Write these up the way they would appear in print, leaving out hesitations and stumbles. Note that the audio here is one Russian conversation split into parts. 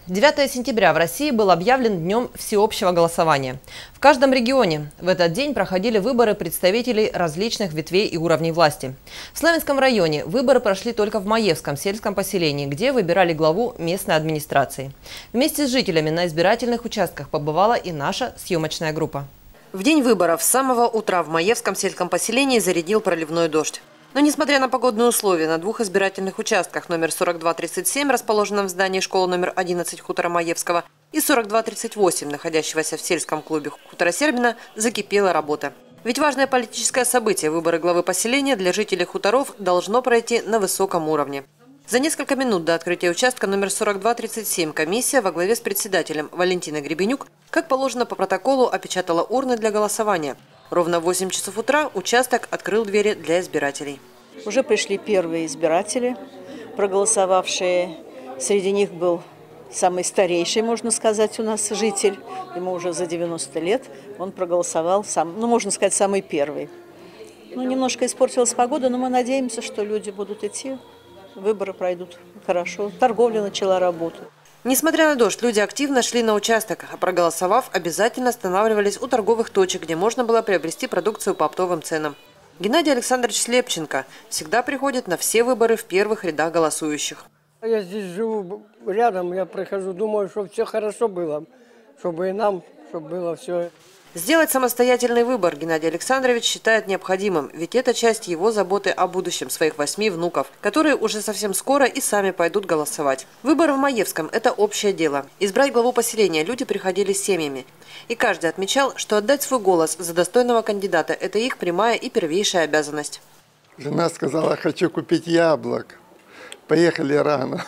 9 сентября в России был объявлен днем всеобщего голосования. В каждом регионе в этот день проходили выборы представителей различных ветвей и уровней власти. В Славянском районе выборы прошли только в Маевском сельском поселении, где выбирали главу местной администрации. Вместе с жителями на избирательных участках побывала и наша съемочная группа. В день выборов с самого утра в Маевском сельском поселении зарядил проливной дождь. Но несмотря на погодные условия, на двух избирательных участках номер 4237, расположенном в здании школы номер 11 хутора Маевского, и 4238, находящегося в сельском клубе хутора Сербина, закипела работа. Ведь важное политическое событие – выборы главы поселения для жителей хуторов должно пройти на высоком уровне. За несколько минут до открытия участка номер 4237 комиссия во главе с председателем Валентиной Гребенюк, как положено по протоколу, опечатала урны для голосования. Ровно в 8 часов утра участок открыл двери для избирателей. Уже пришли первые избиратели, проголосовавшие. Среди них был самый старейший, можно сказать, у нас житель. Ему уже за 90 лет. Он проголосовал, можно сказать, самый первый. Немножко испортилась погода, но мы надеемся, что люди будут идти. Выборы пройдут хорошо. Торговля начала работать. Несмотря на дождь, люди активно шли на участок, а проголосовав, обязательно останавливались у торговых точек, где можно было приобрести продукцию по оптовым ценам. Геннадий Александрович Слепченко всегда приходит на все выборы в первых рядах голосующих. Я здесь живу рядом, я прихожу, думаю, что все хорошо было, чтобы и нам, чтобы было все. Сделать самостоятельный выбор Геннадий Александрович считает необходимым, ведь это часть его заботы о будущем своих 8 внуков, которые уже совсем скоро и сами пойдут голосовать. Выборы в Маевском – это общее дело. Избрать главу поселения люди приходили с семьями. И каждый отмечал, что отдать свой голос за достойного кандидата – это их прямая и первейшая обязанность. Жена сказала: хочу купить яблок. Поехали рано.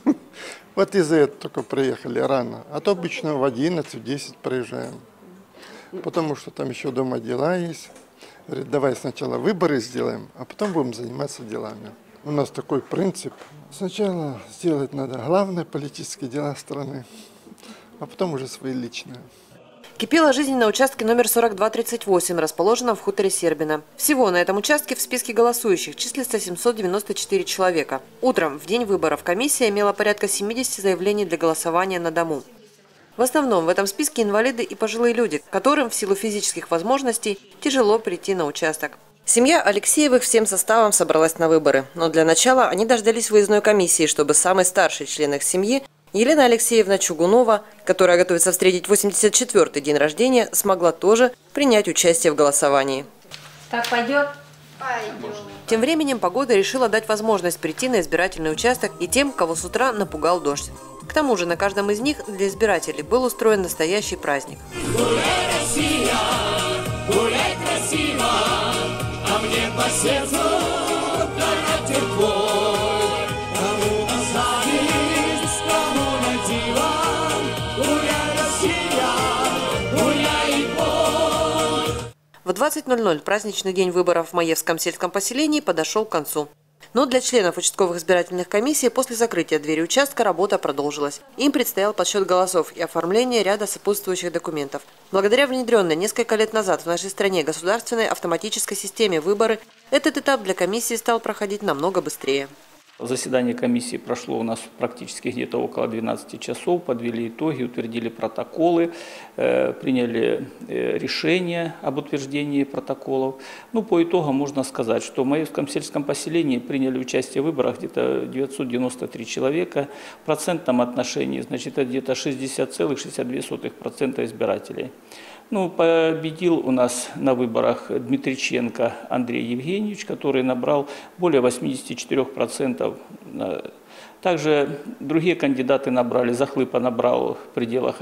Вот из-за этого только приехали рано. А то обычно в 11-10 приезжаем. Потому что там еще дома дела есть. Говорит, давай сначала выборы сделаем, а потом будем заниматься делами. У нас такой принцип. Сначала сделать надо главные политические дела страны, а потом уже свои личные. Кипела жизнь на участке номер 4238, расположенном в хуторе Сербина. Всего на этом участке в списке голосующих числится 794 человека. Утром, в день выборов, комиссия имела порядка 70 заявлений для голосования на дому. В основном в этом списке инвалиды и пожилые люди, которым в силу физических возможностей тяжело прийти на участок. Семья Алексеевых всем составом собралась на выборы. Но для начала они дождались выездной комиссии, чтобы самый старший член их семьи, Елена Алексеевна Чугунова, которая готовится встретить 84-й день рождения, смогла тоже принять участие в голосовании. Так пойдет? Пойдет. Тем временем погода решила дать возможность прийти на избирательный участок и тем, кого с утра напугал дождь. К тому же на каждом из них для избирателей был устроен настоящий праздник. Гуляй, Россия, гуляй красиво, а мне по сердцу характер твой. Кому на зависть, кому на диван, гуляй, Россия, гуляй и пой. В 20:00 праздничный день выборов в Маевском сельском поселении подошел к концу. Но для членов участковых избирательных комиссий после закрытия двери участка работа продолжилась. Им предстоял подсчет голосов и оформление ряда сопутствующих документов. Благодаря внедренной несколько лет назад в нашей стране государственной автоматической системе выборы, этот этап для комиссии стал проходить намного быстрее. Заседание комиссии прошло у нас практически где-то около 12 часов, подвели итоги, утвердили протоколы, приняли решение об утверждении протоколов. По итогам можно сказать, что в Маевском сельском поселении приняли участие в выборах где-то 993 человека. В процентном отношении, это где-то 60,62% избирателей. Победил у нас на выборах Дмитриченко Андрей Евгеньевич, который набрал более 84%. Также другие кандидаты набрали, Захлыпа набрал в пределах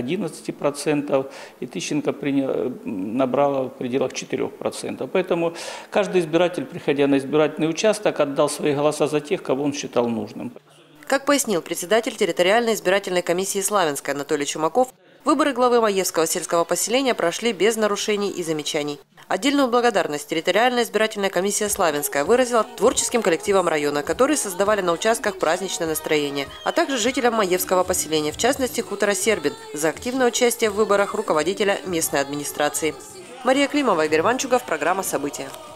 11%, и Тыщенко набрала в пределах 4%. Поэтому каждый избиратель, приходя на избирательный участок, отдал свои голоса за тех, кого он считал нужным. Как пояснил председатель территориальной избирательной комиссии Славянской Анатолий Чумаков, выборы главы Маевского сельского поселения прошли без нарушений и замечаний. Отдельную благодарность территориальная избирательная комиссия Славянская выразила творческим коллективам района, которые создавали на участках праздничное настроение, а также жителям Маевского поселения, в частности хутора Сербин, за активное участие в выборах руководителя местной администрации. Мария Климова, Игорь Ванчугов, программа «События».